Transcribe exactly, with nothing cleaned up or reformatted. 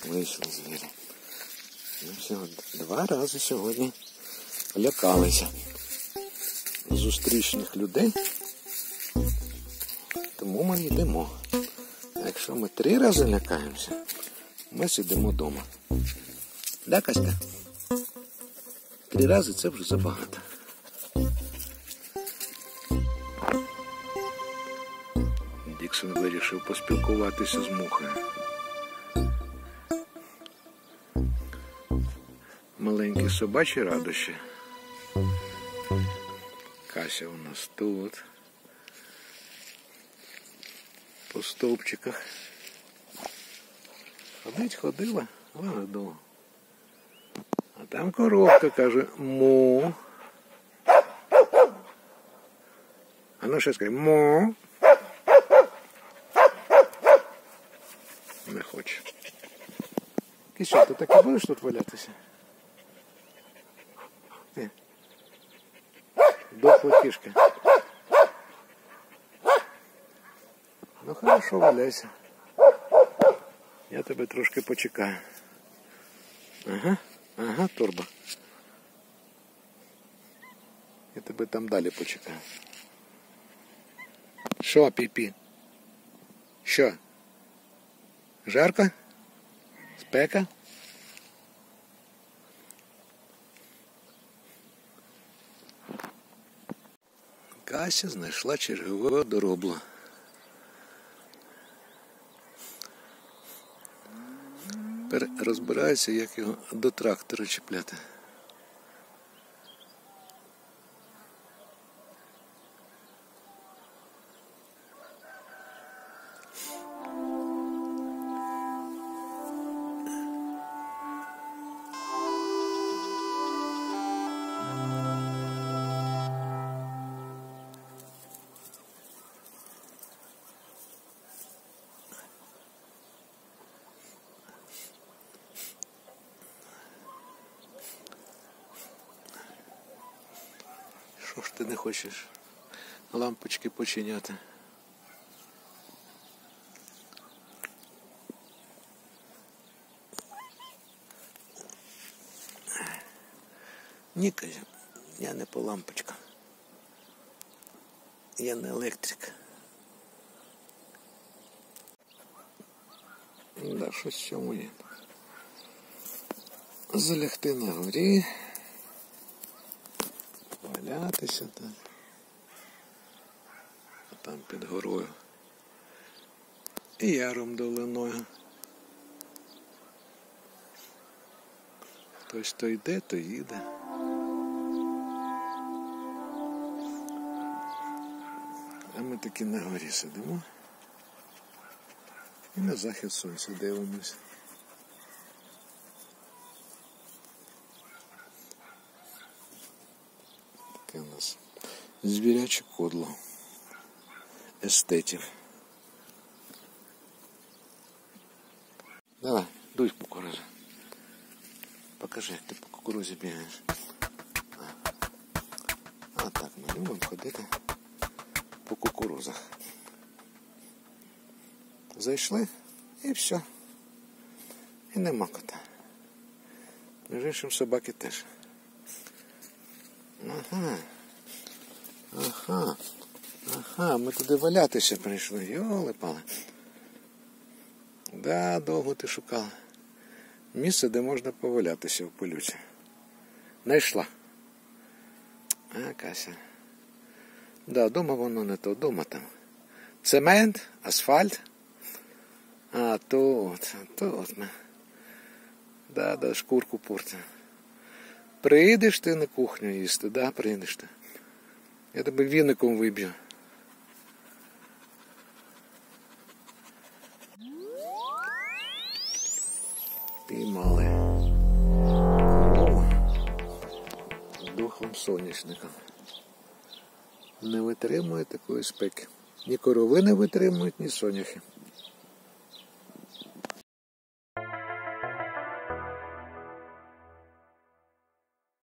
Вийшли звірі. Ну все, два рази сьогодні лякалися зустрічних людей. Тому ми йдемо. А якщо ми три рази лякаємося, ми сидимо вдома. Да, Каська? Три рази це вже забагато. Діксон вирішив поспілкуватися з мухою. Маленькі собачі радощі. Кася у нас тут. По стовпчиках. Ходить, ходила, вона довго. А там коробка каже му. А ну ще скаже му. Не хоче. Кися, ти так і будеш тут валятися? Ти. Дохла кішка. Ну хорошо, валяйся. Я тебе трошки почекаю. Ага, ага, торба. Я тебе там далі почекаю. Що, пі-пі? Що? Жарко? Спека? Кася знайшла чергового доробла. Тепер розбирається, як його до трактора чіпляти. Що ж ти не хочеш лампочки починяти? Ні, кажу, я не по лампочкам. Я не електрик. Да, щось в цьому є. Залягти на горі. Валятися там. А там під горою. І яром долиною. Хтось то йде, то їде. А ми таки на горі сидимо. І на захід сонця дивимося. Таке у нас звіряче кодло естетів. Давай, дуй в кукурузу. Покажи, як ти по кукурузі бігаєш. А так, ми любимо ходити по кукурузах. Зайшли і все. І нема кота. Між іншим собаки теж. Ага. Ага. Ага, ми туди валятися прийшли. Йоли-пали. Да, довго ти шукала. Місце, де можна повалятися в пилюці. Найшла. А, Кася. Да, дома воно не то, дома там. Цемент, асфальт. А, тут, тут. Да, да, шкурку портить. Прийдеш ти на кухню їсти, да, прийдеш ти. Я тебе віником виб'ю. Піймали. Корову з дохлим соняшником. Не витримує такої спеки. Ні корови не витримують, ні соняхи.